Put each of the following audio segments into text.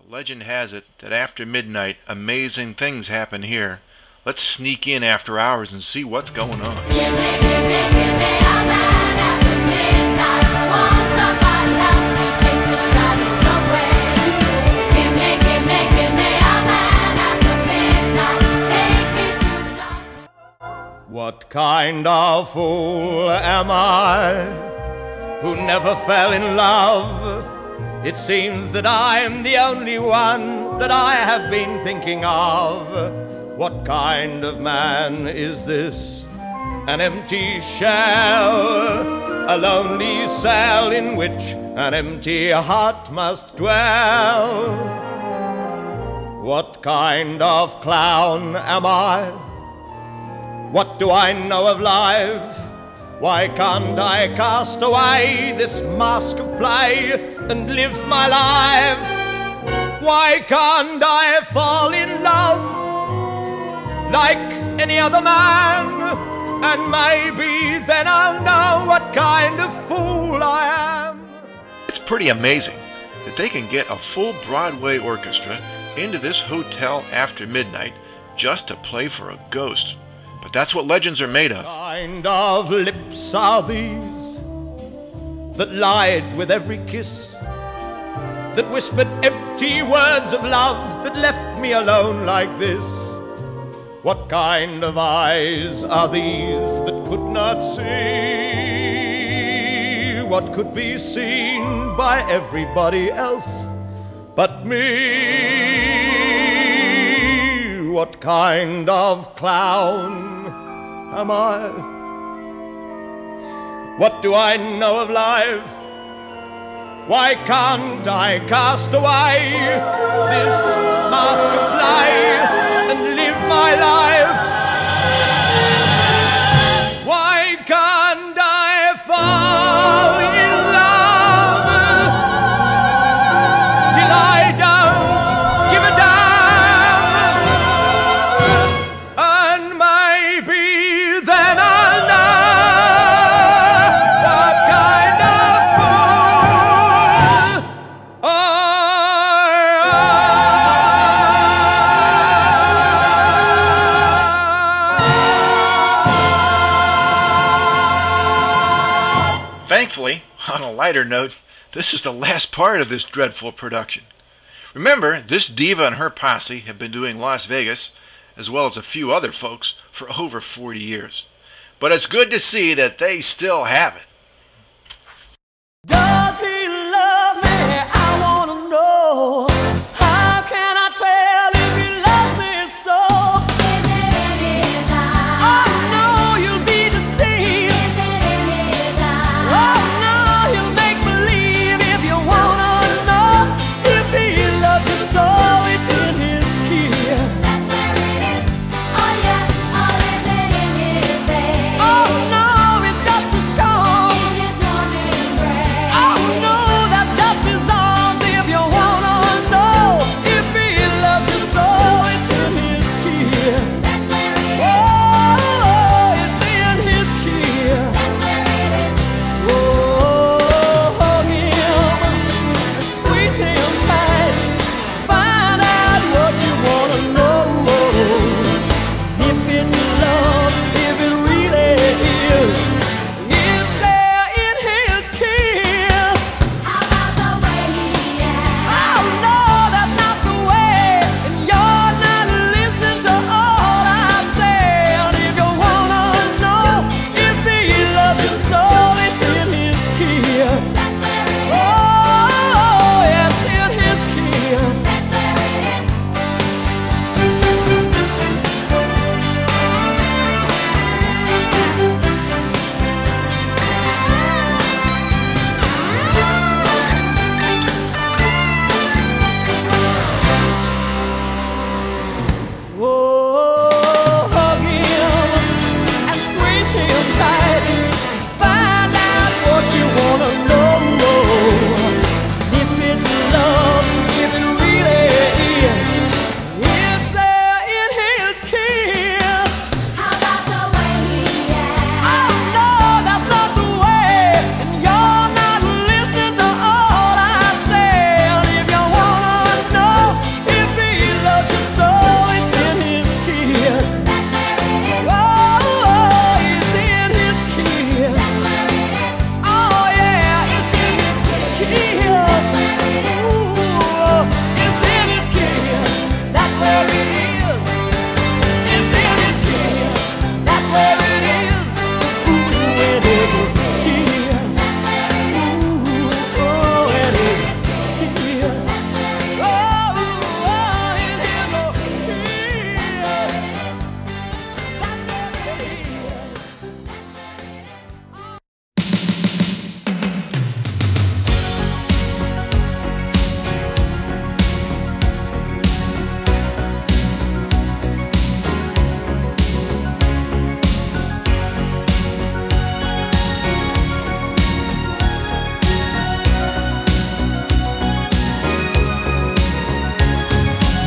Legend has it that after midnight, amazing things happen here. Let's sneak in after hours and see what's going on. Give me a man after midnight. Want somebody help me chase the shadows away. Give me a man after midnight. Take me through the dark. What kind of fool am I who never fell in love? It seems that I'm the only one that I have been thinking of. What kind of man is this? An empty shell, a lonely cell in which an empty heart must dwell. What kind of clown am I? What do I know of life? Why can't I cast away this mask of play and live my life? Why can't I fall in love like any other man? And maybe then I'll know what kind of fool I am. It's pretty amazing that they can get a full Broadway orchestra into this hotel after midnight just to play for a ghost. But that's what legends are made of. What kind of lips are these that lied with every kiss, that whispered empty words of love, that left me alone like this? What kind of eyes are these that could not see what could be seen by everybody else but me? What kind of clown am I? What do I know of life? Why can't I cast away this mask of play and live my life? Why can't I fall in love till I don't give a damn? And maybe then I'll know what kind of fool I am. Thankfully, on a lighter note, this is the last part of this dreadful production. Remember, this diva and her posse have been doing Las Vegas, as well as a few other folks, for over 40 years. But it's good to see that they still have it. Does he love me? I want to know. How can I tell if he loves me so? Is it in his eyes? Oh no, you'll be deceived. Is it in his eyes? Oh no, you'll make believe if you want to know. If he loves you so, it's in his kiss. That's where it is. Oh yeah, or is it in his face? Oh no, it's just a show.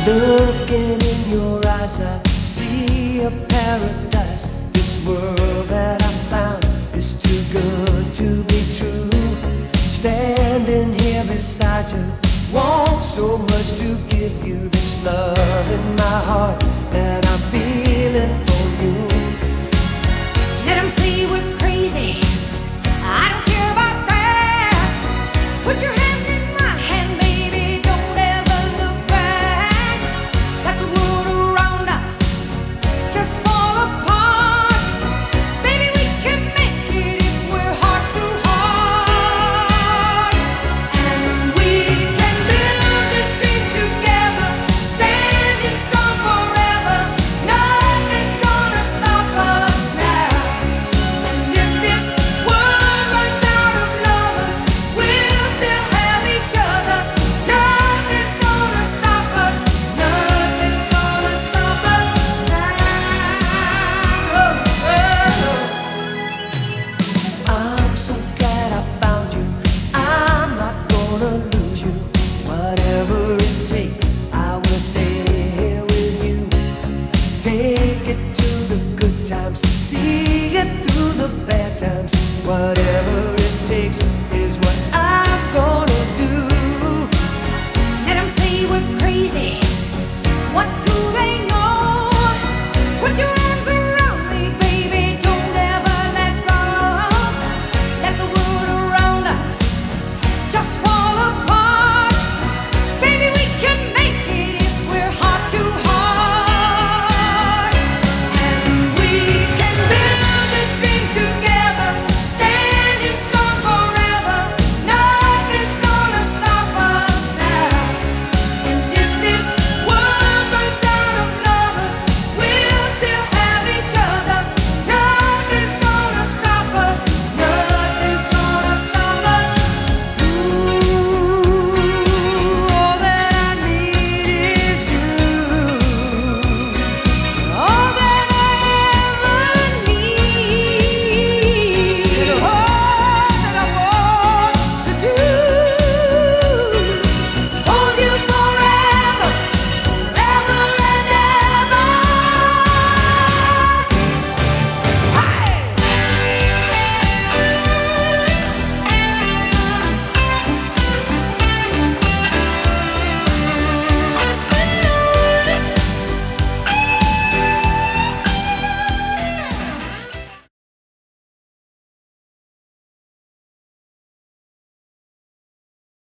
Looking in your eyes, I see a paradise. This world that I found is too good to be true. Standing here beside you, want so much to give you this love in my heart.